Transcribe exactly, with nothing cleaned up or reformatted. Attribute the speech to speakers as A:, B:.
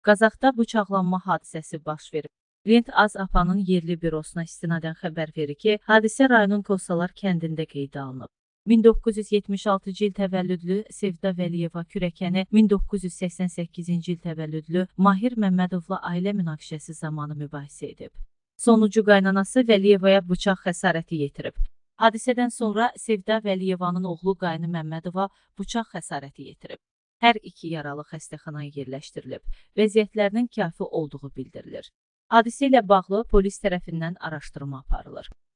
A: Qazaxda bıçaqlanma hadisəsi baş verib. Rent Az Apanın yerli bürosuna istinadən xəbər verir ki, hadisə rayonun Kosalar kəndində qeydə alınıb. min doqquz yüz yetmiş altıncı il təvəllüdlü Sevda Vəliyeva kürəkəni min doqquz yüz səksən səkkizinci il təvəllüdlü Mahir Məmmədovla ailə münaqişəsi zamanı mübahisə edib. Sonucu qaynanası Vəliyevaya bıçaq xəsarəti yetirib. Hadisədən sonra Sevda Vəliyevanın oğlu Qayını Məmmədova bıçaq xəsarəti yetirib. Hər iki yaralı xəstəxanaya yerləşdirilib. Vəziyyətlərinin kafi olduğu bildirilir. Hadisə ilə bağlı polis tərəfindən araşdırma aparılır.